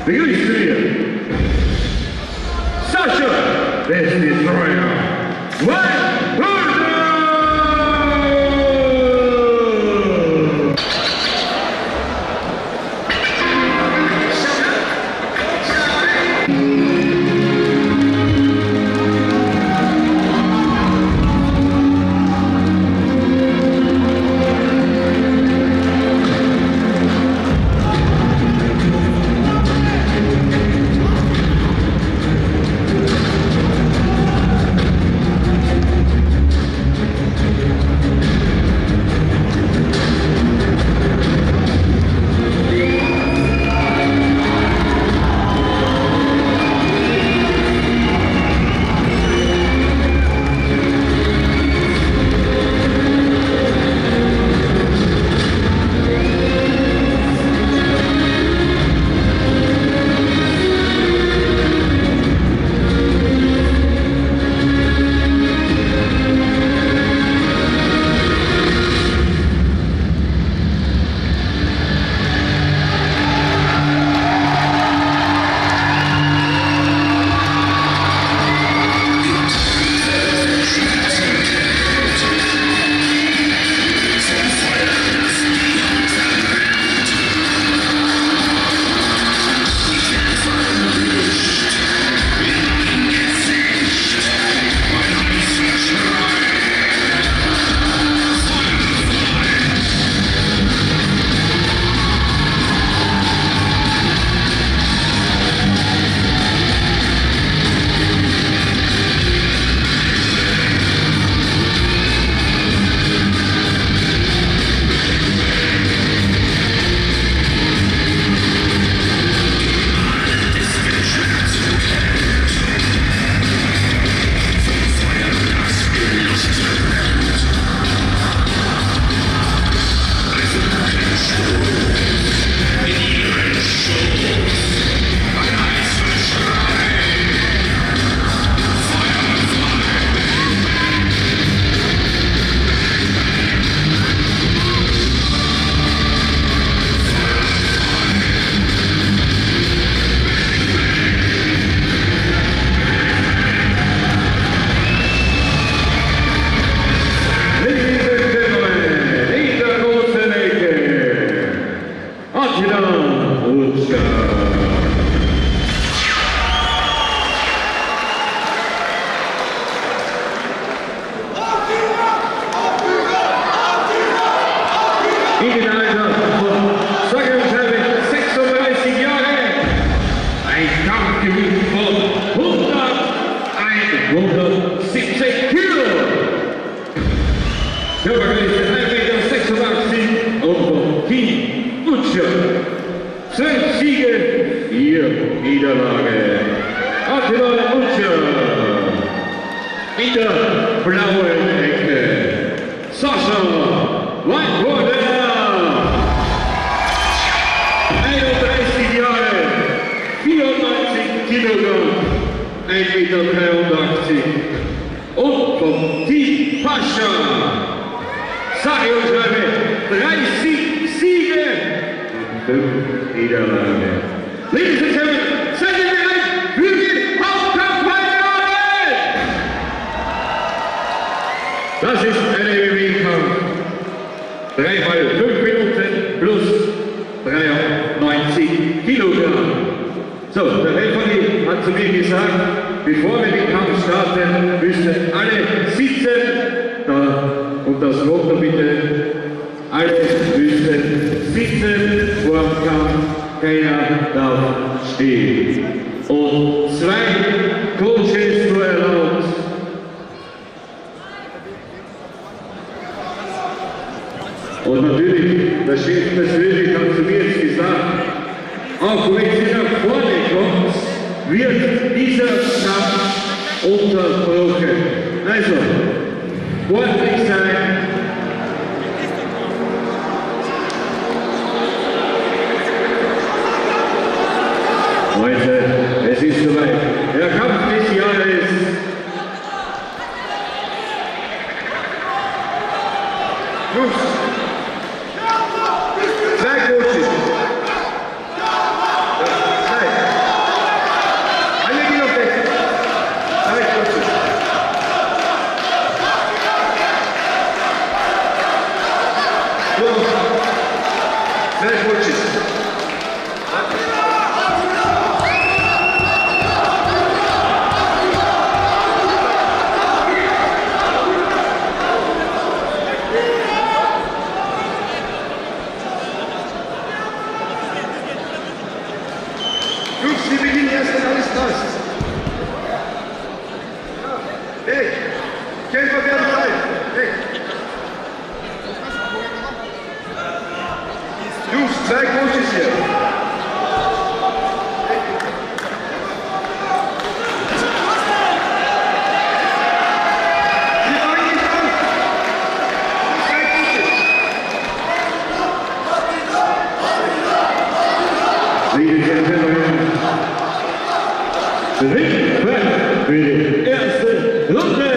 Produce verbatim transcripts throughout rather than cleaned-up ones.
begrüßen wir Sascha, der Destroyer, White Burger! hundertsiebzig Kilo. Körpergewicht ein Meter sechsundachtzig und von Team Utscher. Zwölf Siege, vier Niederlage. Attila Utscher. In der blauen Ecke Sascha Whitewater. einunddreißig Jahre, vierundneunzig Kilogramm, ein Meter dreiundachtzig. Und vom Team Pascha, sage und schreibe, dreißig Siege und fünf Niederlagen. Ladies and Gentlemen, seid ihr bereit für die Hauptkampffinale? Das ist ein M M A-Kampf. Dreimal fünf Minuten plus dreiundneunzig Kilogramm. So, der Referee hat zu mir gesagt, bevor wir den Kampf starten, müssen alle sitzen. Da, und das Motto bitte, alle müssen sitzen vor dem Kampf, keiner darf stehen. Und zwei Coaches nur erlaubt. Und natürlich, der Chef persönlich hat zu mir jetzt gesagt, auch wenn sie nach vorne kommt, wird dieser Kampf unterbrochen. Also, sportlich sein. Leute, es ist soweit. Der Kampf des Jahres. Los. Zwei Coaches. Zwei. Jungs, wir beginnen erst, wenn alles da ist. Hey, Kämpfer werden frei. Hey. Jungs, zwei Coaches hier. Wir fangen nicht an. Zwei Coaches. Ladies and gentlemen, Ringfest für die erste Runde.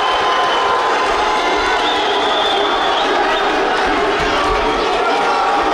Hey!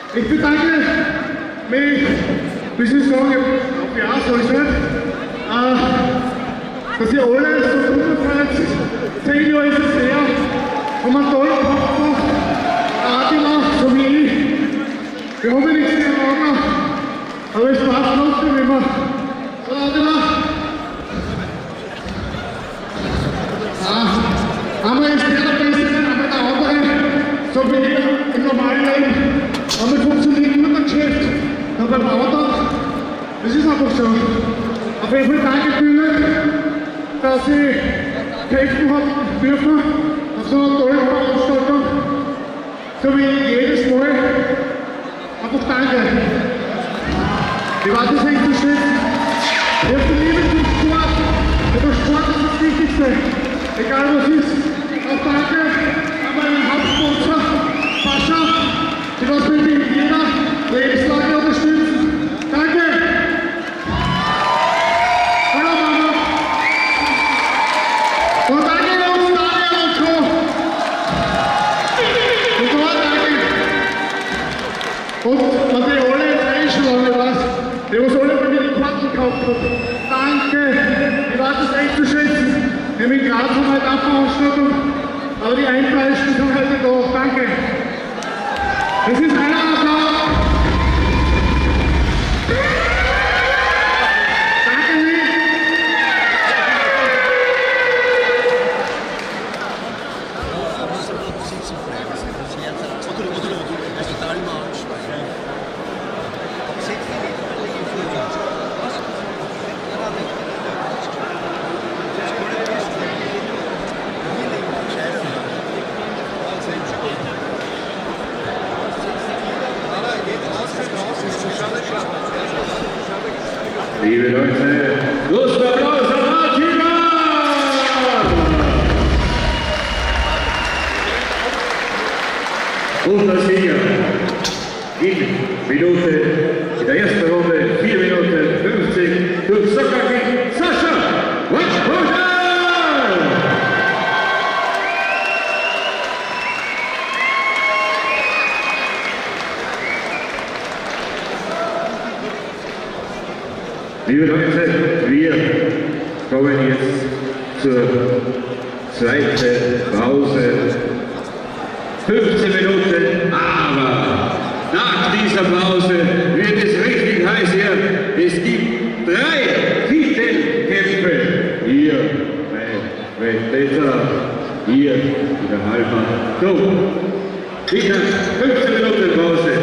Ich bedanke mich, wie Sie sagen, auf die Art, so ist nicht, äh, dass ihr alle so zusammenfällt. Zehn Jahre ist es her, haben einen tollen Kopf gemacht, Art gemacht, so wie ich. Wir haben nichts mehr gemacht, aber es passt trotzdem immer. So, Art gemacht. Einmal ist der der Beste, einmal der andere, so wie im normalen Leben. Einmal funktioniert nur das Geschäft, dann beim Auto. Das ist einfach so. Auf jeden Fall danke Bühne, dass ich helfen habe dürfen auf so einer tollen Veranstaltung. So wie jedes Mal. Einfach danke. Ich weiß, das hängt so schön. Ich habe die Liebe zum Sport. Der Sport ist das Wichtigste. Egal was ist. Auch danke an meinen Hauptsponsor, Pascha, die was mit jeder Lebenslage unterstützen. Danke! Hallo Mama! Und danke uns, Daniel und Co. Und so, danke! Und an die alle jetzt einschlagen, was, die was alle bei mir die Karten gekauft haben. Danke! Ich weiß es echt zu schätzen. Nämlich gerade von heute ab Veranstaltung. Aber die Einpreisungen sind heute da. Danke. Das ist einer Applaus. Danke nicht. Liebe Leute, großen Applaus an Martin! Und der Sieger in Minute, in der ersten Runde, vier Minuten fünfzig, durch Soccer Sascha Watschburger! Liebe Leute, wir kommen jetzt zur zweiten Pause. fünfzehn Minuten, aber nach dieser Pause wird es richtig heiß hier. Es gibt drei Titelkämpfe. Hier bei Vendetta, hier in der Halbmarathon. So, wieder fünfzehn Minuten Pause.